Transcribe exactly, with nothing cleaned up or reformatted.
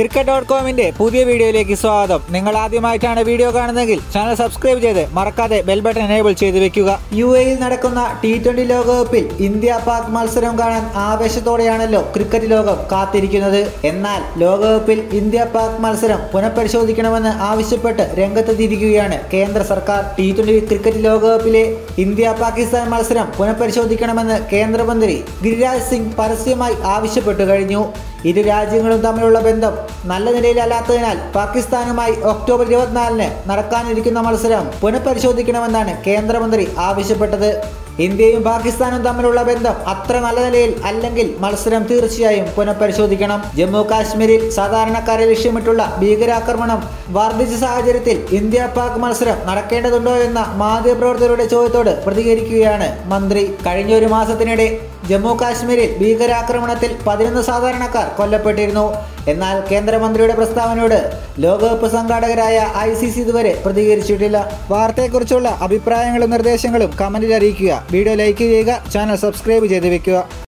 Cricket dot കോമിന്റെ പുതിയ വീഡിയോയിലേക്ക് സ്വാഗതം. നിങ്ങൾ ആദ്യമായിട്ടാണ് വീഡിയോ കാണുന്നതെങ്കിൽ ചാനൽ സബ്സ്ക്രൈബ് ചെയ്ത് മറക്കാതെ ബെൽ ബട്ടൺ എനേബിൾ ചെയ്ത് വെക്കുക. യു എയിൽ നടക്കുന്ന ടി ട്വന്റി ലോകകപ്പിൽ ഇന്ത്യ പാക് മത്സരം കാണാൻ ആവേശത്തോടെയാണല്ലോ ക്രിക്കറ്റ് ലോകം കാത്തിരിക്കുന്നത്. എന്നാൽ ലോകകപ്പിൽ ഇന്ത്യ പാക് മത്സരം പുനഃപരിശോധിക്കണമെന്ന് ആവശ്യപ്പെട്ട് രംഗത്തെത്തിയിരിക്കുകയാണ് കേന്ദ്ര സർക്കാർ. ടി ട്വന്റി ക്രിക്കറ്റ് ലോകകപ്പിലെ ഇന്ത്യ പാകിസ്ഥാൻ മത്സരം പുനഃപരിശോധിക്കണമെന്ന് കേന്ദ്രമന്ത്രി ഗിരിരാജ് സിംഗ് പരസ്യമായി ആവശ്യപ്പെട്ടു കഴിഞ്ഞു. ഇരു രാജ്യങ്ങളും തമ്മിലുള്ള ബന്ധം നല്ല നിലയിലല്ലാത്തതിനാൽ പാകിസ്ഥാനുമായി ഒക്ടോബർ ഇരുപത്തിനാലിന് നടക്കാനിരിക്കുന്ന മത്സരം പുനഃപരിശോധിക്കണമെന്നാണ് കേന്ദ്രമന്ത്രി ആവശ്യപ്പെട്ടത്. ഇന്ത്യയും പാകിസ്ഥാനും തമ്മിലുള്ള ബന്ധം അത്ര നല്ല നിലയിൽ അല്ലെങ്കിൽ മത്സരം തീർച്ചയായും പുനഃപരിശോധിക്കണം. ജമ്മു കാശ്മീരിൽ സാധാരണക്കാരെ ലക്ഷ്യമിട്ടുള്ള ഭീകരാക്രമണം വർദ്ധിച്ച സാഹചര്യത്തിൽ ഇന്ത്യ പാക് മത്സരം നടക്കേണ്ടതുണ്ടോ എന്ന മാധ്യമപ്രവർത്തകരുടെ ചോദ്യത്തോട് പ്രതികരിക്കുകയാണ് മന്ത്രി. കഴിഞ്ഞ ഒരു മാസത്തിനിടെ ജമ്മു കാശ്മീരിൽ ഭീകരാക്രമണത്തിൽ പതിനൊന്ന് സാധാരണക്കാർ കൊല്ലപ്പെട്ടിരുന്നു. എന്നാൽ കേന്ദ്രമന്ത്രിയുടെ പ്രസ്താവനയോട് ലോകകപ്പ് സംഘാടകരായ ഐ സി സി ഇതുവരെ പ്രതികരിച്ചിട്ടില്ല. വാർത്തയെക്കുറിച്ചുള്ള അഭിപ്രായങ്ങളും നിർദ്ദേശങ്ങളും കമന്റിൽ അറിയിക്കുക. വീഡിയോ ലൈക്ക് ചെയ്യുക, ചാനൽ സബ്സ്ക്രൈബ് ചെയ്ത് വെക്കുക.